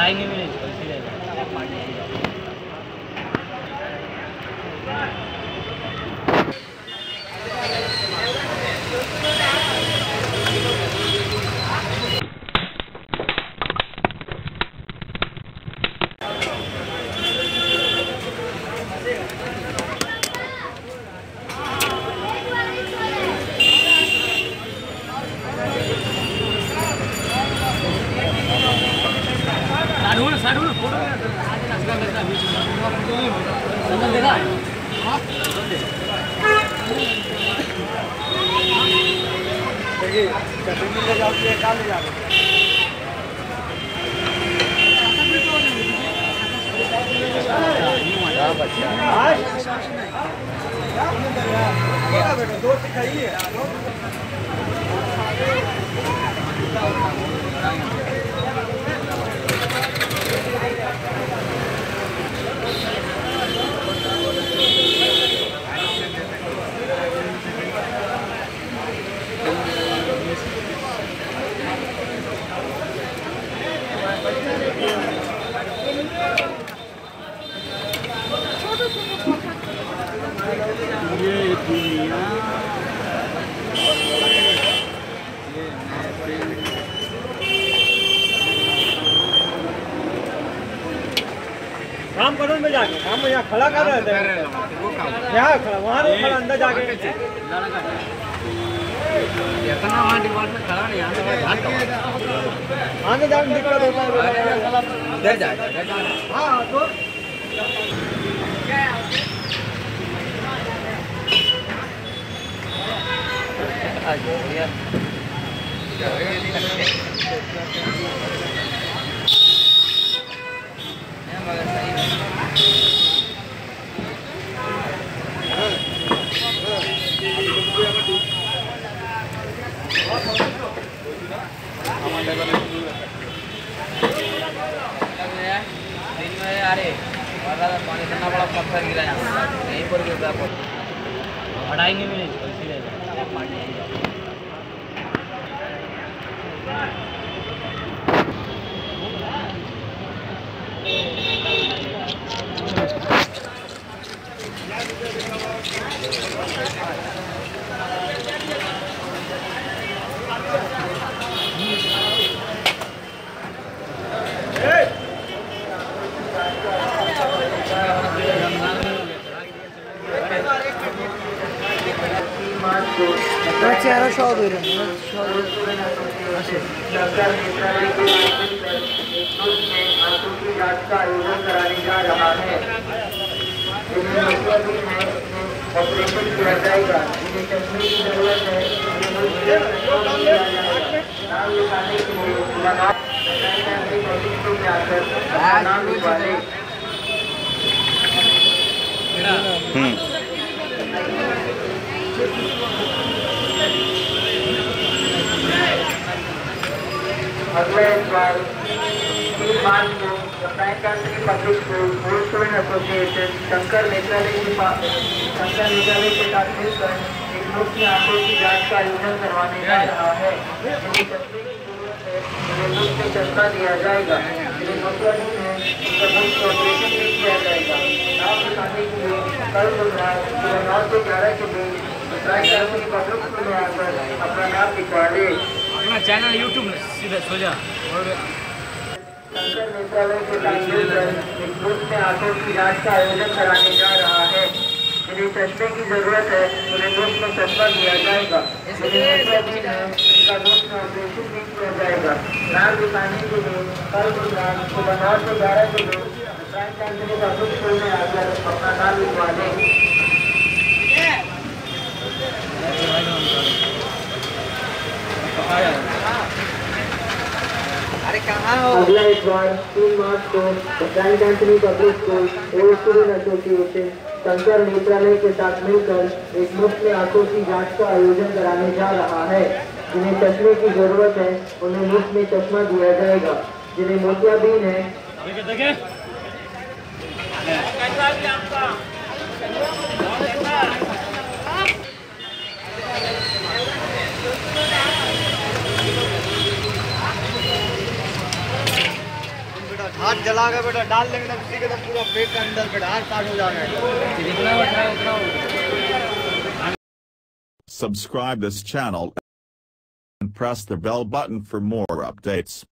पढ़ाई नहीं मिली इसी रहेगा। काम करो में जाके काम में यहाँ खड़ा कर रहे थे यहाँ खड़ा वहाँ नहीं खड़ा अंदर जाके इतना वहाँ डिमांड में खड़ा नहीं आने जाने दिक्कत होता है इधर जाएगा। हाँ तो अरे पानी इतना बड़ा पत्थर गिरा यहीं पर पढ़ाई नहीं मिली इसी रहेगा। चेहरा शॉट हो रहा है का आयोजन कराने जा रहा है। ऑपरेशन किया जाएगा। इन्हें चश्मे की जरूरत है। नाम लिखाने के लिए नाम लिखवा लें। अगले बार 3 मार्च को public school old student association Shankar Netralaya के साथ मिलकर एक मुफ्त आंखों की जांच का आयोजन करवाने जा रहा है। इन्हें चश्मे की जरूरत है। इन्हें मुफ्त में चश्मा दिया जाएगा। इन्हें मसला नहीं है, इनका मुफ्त ऑपरेशन भी किया जाएगा। नाम लिखाने के लिए कल बुधवार सुबह 9 से 11 के बीच पब्लिक स्कूल में आकर अपना नाम लिखवा ले। चैनल यूट्यूब में सीधे सो जा। शंकर नेत्रालय के साथ मिलकर एक मुफ्त में आंखों की जांच का आयोजन कराने जा रहा है। इन्हें चश्मे की जरूरत है। उन्हें मुफ्त में चश्मा दिया जाएगा। इनका मुफ्त में ऑपरेशन भी किया जाएगा। नाम लिखाने के लिए कल बुधवार सुबह 9 से 11 के बीच पब्लिक स्कूल में आकर अपना नाम लिखवा लें। अरे कहाँ हो? अगला इतवार 3 मार्च को saint Anthony public school old student association Shankar Netralaya के साथ मिलकर एक मुफ्त में आंखों की जांच का आयोजन कराने जा रहा है। जिन्हें चश्मे की जरूरत है उन्हें मुफ्त में चश्मा दिया जाएगा। जिन्हें मोतियाबिंद है हाथ जला के बेटा डाल लेंगे तो उसी के तो पूरा पेट के अंदर बेटा हाथ काट हो जाएगा। जितना उठा उतना। Subscribe this channel and press the bell button for more updates.